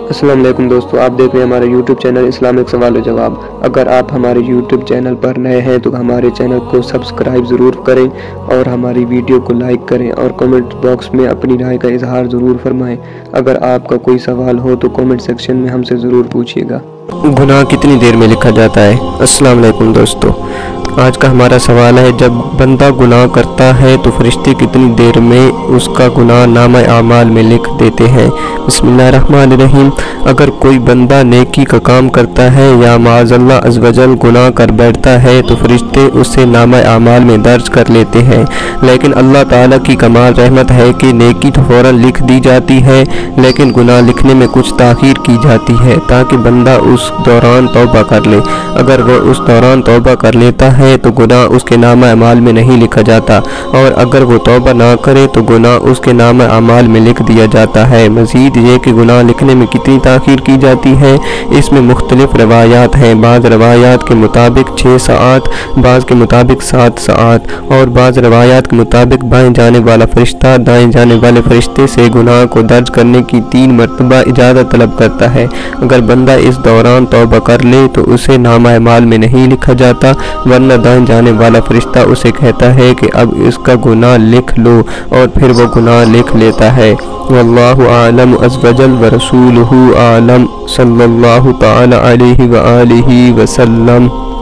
السلام علیکم دوستو، آپ دیکھ رہے ہیں ہمارا یوٹیوب چینل اسلامک سوال و جواب۔ اگر آپ ہمارے یوٹیوب چینل پر نئے ہیں تو ہمارے چینل کو سبسکرائب ضرور کریں اور ہماری ویڈیو کو لائک کریں اور کمنٹ باکس میں اپنی رائے کا اظہار ضرور فرمائیں۔ اگر آپ کا کوئی سوال ہو تو کمنٹ سیکشن میں ہم سے ضرور پوچھیے گا۔ گناہ کتنی دیر میں لکھا جاتا ہے؟ السلام علیکم دوستو، آج کا ہمارا سوال ہے، جب بندہ گناہ کرتا ہے تو فرشتے کتنی دیر میں اس کا گناہ نامہ اعمال میں لکھ دیتے ہیں؟ بسم اللہ الرحمن الرحیم۔ اگر کوئی بندہ نیکی کا کام کرتا ہے یا معاذ اللہ عز و جل گناہ کر بیٹھتا ہے تو فرشتے اسے نامہ اعمال میں درج کر لیتے ہیں، لیکن اللہ تعالیٰ کی کمال رحمت ہے کہ نیکی تو فوراً لکھ دی جاتی ہے، لیکن گناہ لکھنے میں کچھ تاخیر کی جاتی ہے تاکہ بندہ اس دوران توبہ کر لے۔ اگر وہ اس دوران توبہ کر لیتا ہے تو گناہ اس کے نامہ اعمال میں نہیں لکھا جاتا، اور اگر وہ توبہ نہ کرے تو گناہ اس کے نامہ اعمال میں لکھ دیا جاتا ہے۔ مزید یہ کہ گناہ لکھنے میں کتنی تاخیر کی جاتی ہے، اس میں مختلف روایات ہیں۔ بعض روایات کے مطابق 6 ساعات، بعض کے مطابق 7 ساعات، اور بعض روایات کے مطابق بائیں جانب والا فرشتہ دائیں جانب والے فرشتے سے گناہ کو درج کرنے کی 3 مرتبہ اجازت طلب کرتا ہے۔ اگر بندہ اس دوران توبہ کر لے تو اسے نامہ اعمال میں نہیں لکھا جاتا، ورنہ دائیں جانب والا فرشتہ اسے کہتا ہے کہ اب اس کا گناہ لکھ لو، اور پھر وہ گناہ لکھ لیتا ہے۔ واللہ اعلم عز وجل ورسولہ اعلم، صلی اللہ تعالی علیہ وآلہ وسلم۔